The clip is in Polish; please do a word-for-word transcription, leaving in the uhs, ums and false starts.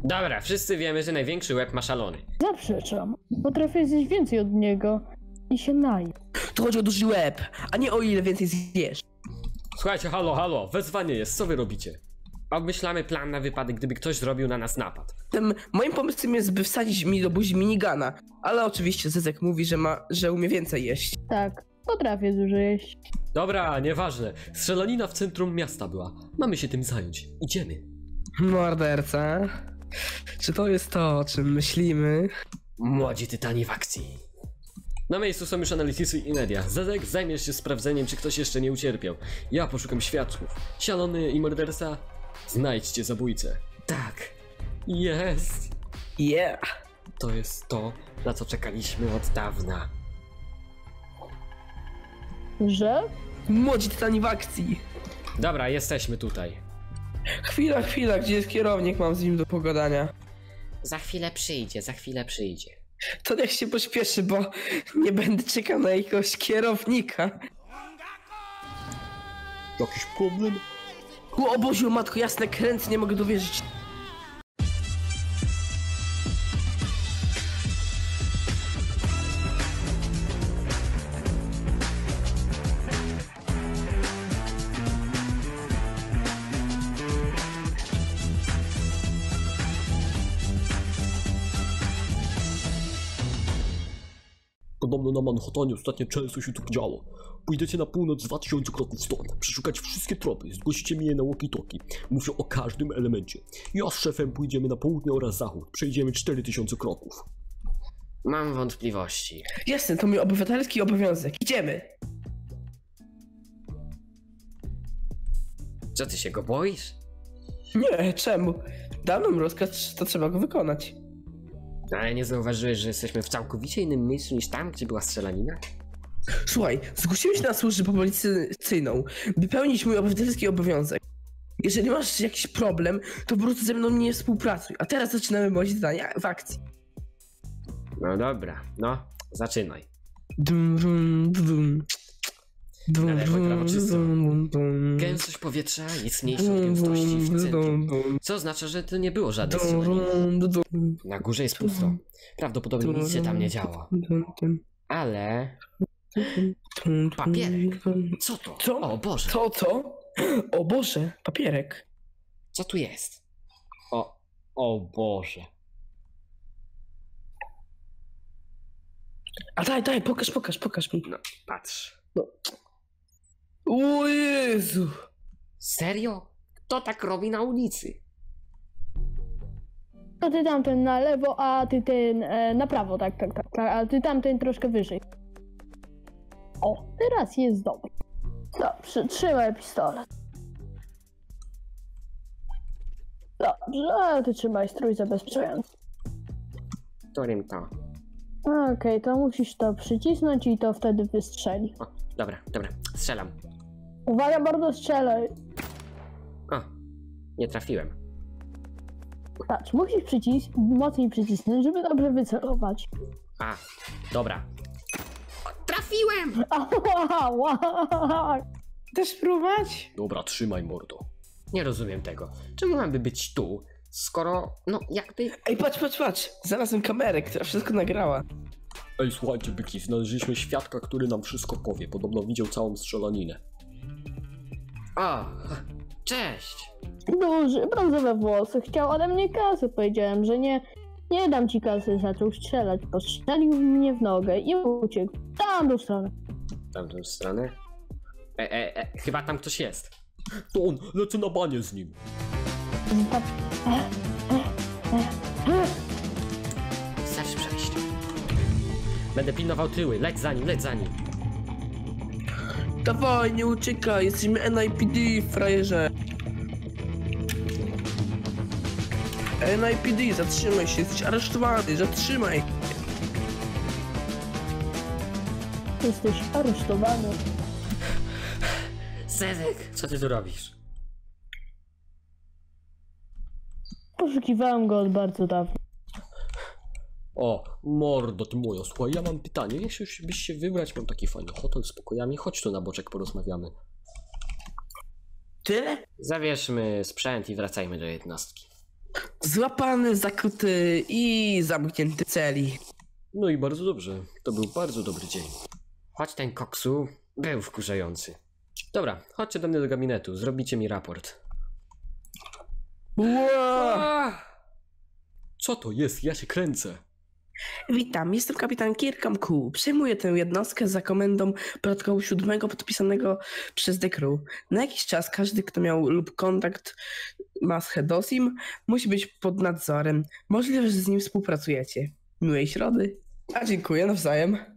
Dobra, wszyscy wiemy, że największy łeb ma szalony. Zaprzeczam. Potrafię zjeść więcej od niego i się naje. Tu chodzi o duży łeb, a nie o ile więcej zjesz. Słuchajcie, halo, halo, wezwanie jest, co wy robicie? Obmyślamy plan na wypadek, gdyby ktoś zrobił na nas napad. Tym moim pomysłem jest, by wsadzić mi do buzi minigana, ale oczywiście Zezek mówi, że ma, że umie więcej jeść. Tak, potrafię dużo jeść. Dobra, nieważne. Strzelanina w centrum miasta była. Mamy się tym zająć. Idziemy. Morderca? Czy to jest to, o czym myślimy? Młodzi tytani w akcji. Na miejscu są już analitycy i media. Zezek, zajmiesz się sprawdzeniem, czy ktoś jeszcze nie ucierpiał. Ja poszukam świadków. Sialony i morderca, znajdźcie zabójcę. Tak. Jest. Yeah. To jest to, na co czekaliśmy od dawna. Że? Młodzi tytani w akcji. Dobra, jesteśmy tutaj. Chwila, chwila, gdzie jest kierownik? Mam z nim do pogadania. Za chwilę przyjdzie, za chwilę przyjdzie. To niech się pośpieszy, bo nie będę czekał na jakiegoś kierownika. Jakiś problem? O Boziu, matko, jasne, kręcę, nie mogę dowierzyć. Podobno na Manhattanie ostatnio często się tu działo. Pójdziecie na północ dwa tysiące kroków stąd, przeszukać wszystkie tropy, zgłosicie mi je na walkie-talkie. Mówię o każdym elemencie. Ja z szefem pójdziemy na południe oraz zachód, przejdziemy cztery tysiące kroków. Mam wątpliwości. Jasne, to mój obywatelski obowiązek. Idziemy. Co, ty się go boisz? Nie, czemu? Dał nam rozkaz, to trzeba go wykonać. Ale nie zauważyłeś, że jesteśmy w całkowicie innym miejscu niż tam, gdzie była strzelanina? Słuchaj, zgłosiłem się na służbę policyjną, by pełnić mój obywatelski obowiązek. Jeżeli masz jakiś problem, to po prostu ze mną nie współpracuj. A teraz zaczynamy moje zadania w akcji. No dobra, no, zaczynaj. Dum, dum, dum. Dum, Na lewo i prawo czysto. dum, dum. Gęstość powietrza jest mniejsza od gęstości w centrum, co oznacza, że to nie było żadnej strzelaniny. Dum, dum, Na górze jest pusto. Prawdopodobnie nic się tam nie działo. dum, dum. Ale... Dum, Papierek. dum. Co to? Co? O Boże, Co to? O Boże, papierek. co tu jest? O... O Boże. A daj, daj, pokaż, pokaż, pokaż mi. No, patrz. O Jezu. Serio? Kto tak robi na ulicy? To ty tamten na lewo, a ty ten e, na prawo, tak, tak, tak, tak, a ty tamten troszkę wyżej. O, teraz jest dobry. Dobrze, trzymaj pistolet. Dobrze, a ty trzymaj strój zabezpieczający. Którym to? Okej, okay, to musisz to przycisnąć i to wtedy wystrzeli. O, dobra, dobra, strzelam. Uwaga, bardzo strzelaj. O, nie trafiłem. Patrz, musisz przycis mocniej przycisnąć, żeby dobrze wycelować. A, dobra. O, trafiłem! Ała! Chcesz spróbować? Dobra, trzymaj mordo. Nie rozumiem tego. Czemu mamy być tu, skoro, no jakby... Ej, patrz, patrz, patrz. Znalazłem kamerę, która wszystko nagrała. Ej, słuchajcie, byki, znaleźliśmy świadka, który nam wszystko powie. Podobno widział całą strzelaninę. O, cześć! Duży, brązowe włosy, chciał ode mnie kasy. Powiedziałem, że nie, nie dam ci kasy. Zaczął strzelać, postrzelił mnie w nogę i uciekł. Tam do strony. Tamtą stronę? E, e, e, chyba tam ktoś jest. To on, lecę na banie z nim. Chcesz przejść. Będę pilnował tyły, leć za nim, leć za nim. Dawaj, nie uciekaj, jesteśmy N I P D, frajerze. N I P D, zatrzymaj się, jesteś aresztowany, zatrzymaj. Jesteś aresztowany. Zezek, co ty tu robisz? Poszukiwałem go od bardzo dawna. O, mordo, ty moja, słuchaj, ja mam pytanie. Nie chciałbyś się wybrać, mam taki fajny hotel z pokojami. Chodź tu na boczek, porozmawiamy. Tyle? Zawierzmy sprzęt i wracajmy do jednostki. Złapany, zakuty i zamknięty w celi. No i bardzo dobrze. To był bardzo dobry dzień. Choć ten koksu był wkurzający. Dobra, chodźcie do mnie do gabinetu. Zrobicie mi raport. Wow. Co to jest? Ja się kręcę. Witam, jestem kapitan Kirkham Q. Przejmuję tę jednostkę za komendą protokołu siódmego podpisanego przez The Crew. Na jakiś czas każdy, kto miał lub kontakt ma z Hedosim, musi być pod nadzorem. Możliwe, że z nim współpracujecie. Miłej środy. A dziękuję nawzajem.